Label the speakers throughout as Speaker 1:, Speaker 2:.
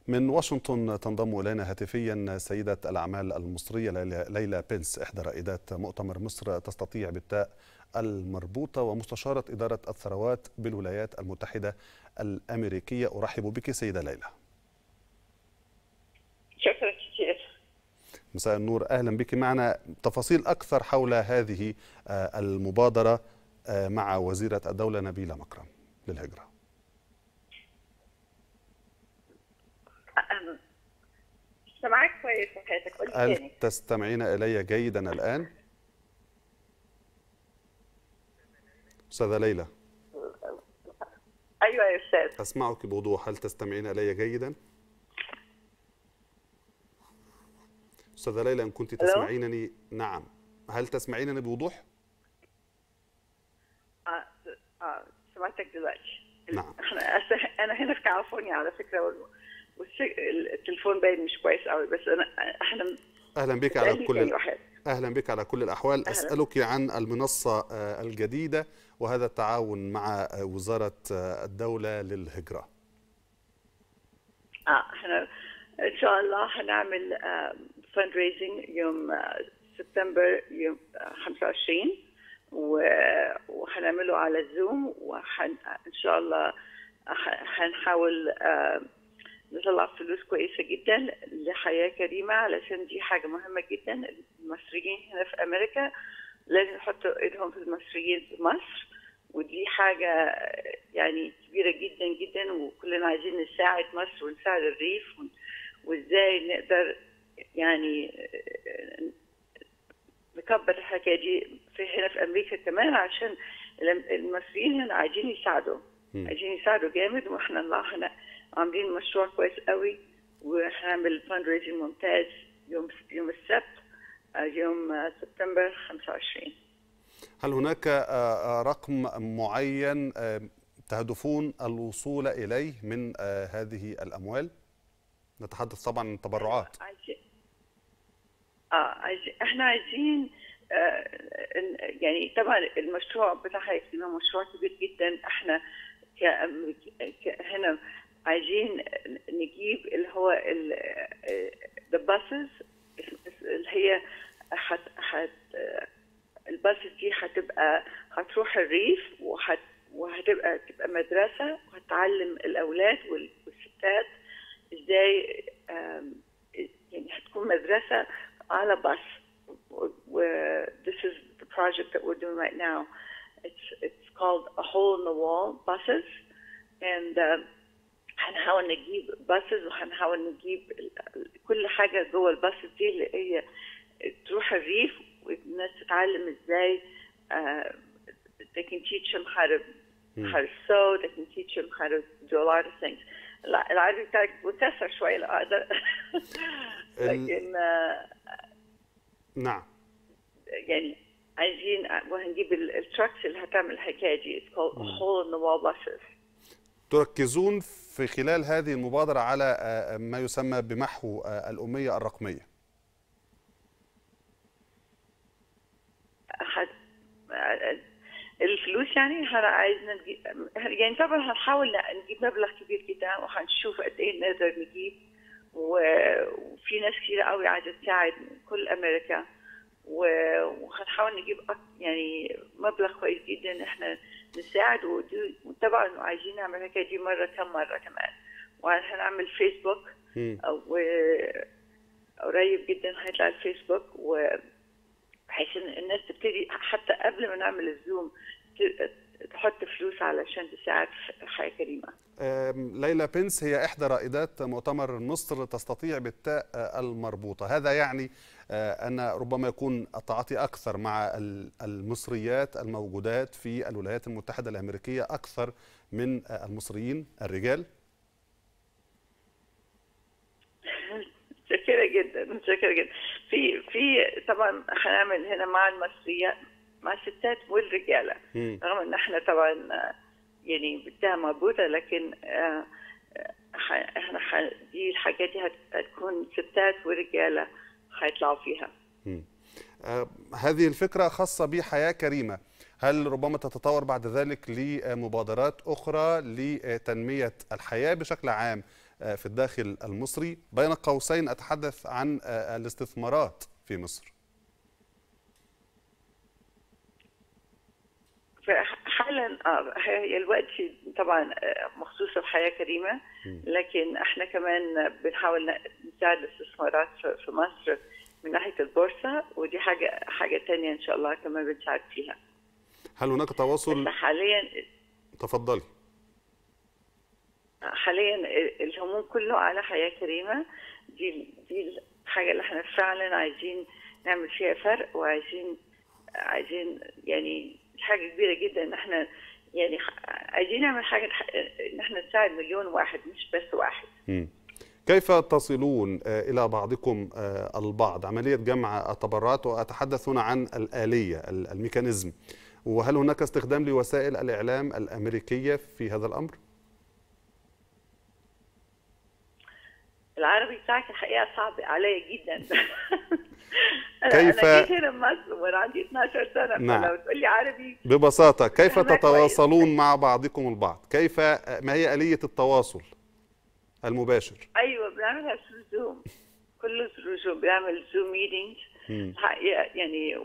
Speaker 1: من واشنطن تنضم إلينا هاتفيا سيدة الأعمال المصرية ليلى بنس، إحدى رائدات مؤتمر مصر تستطيع بالتاء المربوطة ومستشارة إدارة الثروات بالولايات المتحدة الأمريكية. أرحب بك سيدة ليلى.
Speaker 2: شكرا كثير.
Speaker 1: مساء النور، أهلا بك معنا. تفاصيل أكثر حول هذه المبادرة مع وزيرة الدولة نبيلة مكرم للهجرة.
Speaker 2: سمعك كويس وحياتك، قولي
Speaker 1: هل
Speaker 2: تاني.
Speaker 1: تستمعين إلي جيدا الآن؟ أستاذة ليلى.
Speaker 2: أيوة يا أستاذ.
Speaker 1: أسمعك بوضوح، هل تستمعين إلي جيدا؟ أستاذة ليلى، إن كنت تسمعينني. نعم، هل تسمعينني بوضوح؟
Speaker 2: سمعتك دلوقتي.
Speaker 1: نعم.
Speaker 2: أنا هنا في كاليفورنيا على فكرة، والتليفون باين مش كويس قوي، بس احنا
Speaker 1: أهلا بك على كل الأحوال. أسألك عن المنصة الجديدة وهذا التعاون مع وزارة الدولة للهجرة.
Speaker 2: احنا إن شاء الله هنعمل فند ريزنج يوم سبتمبر، يوم 25، وهنعمله على الزوم، إن شاء الله هنحاول نطلع فلوس كويسة جدا لحياة كريمة، علشان دي حاجة مهمة جدا. المصريين هنا في أمريكا لازم يحطوا إيدهم في المصريين في مصر، ودي حاجة يعني كبيرة جدا جدا، وكلنا عايزين نساعد مصر ونساعد الريف، وإزاي نقدر يعني نكبر الحكاية دي هنا في أمريكا كمان، عشان المصريين هنا عايزين يساعدوا جامد، وإحنا هنا عاملين مشروع كويس قوي، وهنعمل فند ريزنج ممتاز يوم السبت، يوم سبتمبر 25.
Speaker 1: هل هناك رقم معين تهدفون الوصول إليه من هذه الأموال؟ نتحدث طبعا عن التبرعات.
Speaker 2: احنا عايزين يعني طبعا المشروع بتاعها يكون مشروع كبير جدا. احنا هنا عايزين نجيب اللي هو the buses اللي هي الباص دي هتروح الريف، وهتبقى مدرسة، وهتعلم الأولاد والستات ازاي، يعني هتكون مدرسة على باص. This is the project that we're doing right now. It's called a hole in the wall buses, and هنحاول نجيب باصز، وهنحاول نجيب كل حاجة جوه الباصز دي اللي هي تروح الريف، والناس تتعلم ازاي. They can teach them how to sew. They can teach them how to do a lot of things. العربي بتاعك مكسر شوية لا أقدر. لكن
Speaker 1: نعم،
Speaker 2: يعني عايزين وهنجيب التراكس اللي هتعمل الحكاية دي. It's called a hole in the wall buses.
Speaker 1: تركزون في خلال هذه المبادرة على ما يسمى بمحو الأمية الرقمية.
Speaker 2: الفلوس يعني عايزنا نجيب، يعني طبعا هنحاول نجيب مبلغ كبير جدا، وهنشوف قد ايه نقدر نجيب، وفي ناس كتير قوي عايزة تساعد من كل أمريكا، وهنحاول نجيب يعني مبلغ كويس جدا احنا نساعد. وطبعا عايزين نعمل الحكايه دي كم مره كمان، وهنعمل فيسبوك قريب جدا هيطلع الفيسبوك، وبحيث ان الناس تبتدي حتى قبل ما نعمل الزوم تحط فلوس علشان تساعد في حياه كريمه.
Speaker 1: ليلى بنس هي إحدى رائدات مؤتمر مصر تستطيع بالتاء المربوطة. هذا يعني أن ربما يكون التعاطي أكثر مع المصريات الموجودات في الولايات المتحدة الأمريكية أكثر من المصريين الرجال.
Speaker 2: متشكرة جدا، متشكرة جدا. في طبعا هنعمل هنا مع المصريات، مع الستات والرجالة، رغم ان احنا طبعا يعني بالتاء مربوطة، لكن احنا دي الحاجات دي هتكون ستات ورجالة هيطلعوا فيها.
Speaker 1: هذه الفكرة خاصة بحياة كريمة، هل ربما تتطور بعد ذلك لمبادرات أخرى لتنمية الحياة بشكل عام في الداخل المصري، بين قوسين أتحدث عن الاستثمارات في مصر.
Speaker 2: حالا هي الوقت طبعا مخصوصة بحياة كريمة، لكن احنا كمان بنحاول نساعد الاستثمارات في مصر من ناحية البورصة، ودي حاجة تانية ان شاء الله كمان بنساعد فيها.
Speaker 1: هل هناك تواصل؟
Speaker 2: حاليا
Speaker 1: تفضلي.
Speaker 2: حاليا الهموم كله على حياة كريمة، دي الحاجة اللي احنا فعلا عايزين نعمل فيها فرق، وعايزين يعني حاجة كبيرة جدا ان احنا يعني عايزين نعمل حاجة ان احنا نساعد مليون واحد مش بس واحد.
Speaker 1: كيف تصلون إلى بعضكم البعض؟ عملية جمع التبرعات، وأتحدث هنا عن الآلية الميكانيزم، وهل هناك استخدام لوسائل الإعلام الأمريكية في هذا الأمر؟
Speaker 2: العربي بتاعك الحقيقة صعب عليا جدا.
Speaker 1: كيف؟
Speaker 2: أنا جيت هنا مصر وأنا عندي 12 سنة.
Speaker 1: نعم.
Speaker 2: فلو تقول لي عربي
Speaker 1: ببساطة، كيف تتواصلون مع بعضكم البعض؟ ما هي آلية التواصل المباشر؟
Speaker 2: أيوة بنعملها في زوم، كله زوم، بنعمل زوم ميتينجز يعني،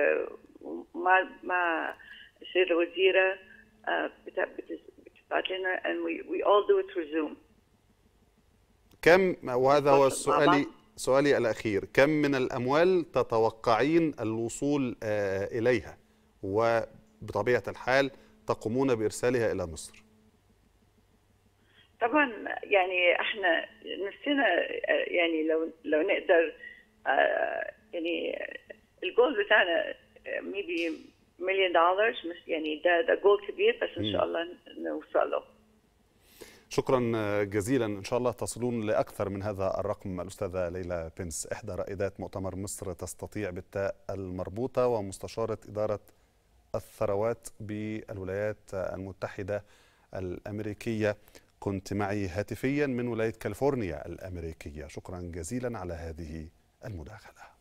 Speaker 2: مع السيدة الوزيرة بتبعت لنا and we all do it through Zoom.
Speaker 1: كم، وهذا هو سؤالي الأخير، كم من الأموال تتوقعين الوصول إليها، وبطبيعة الحال تقومون بإرسالها إلى مصر؟
Speaker 2: طبعا يعني احنا نفسنا يعني لو نقدر يعني الجول بتاعنا maybe $1 مليون، مش يعني ده جول كبير، بس ان شاء الله نوصل له.
Speaker 1: شكرا جزيلا، ان شاء الله تصلون لاكثر من هذا الرقم. الاستاذه ليلى بنس، احدى رائدات مؤتمر مصر تستطيع بالتاء المربوطه، ومستشاره اداره الثروات بالولايات المتحده الامريكيه، كنت معي هاتفيا من ولايه كاليفورنيا الامريكيه. شكرا جزيلا على هذه المداخله.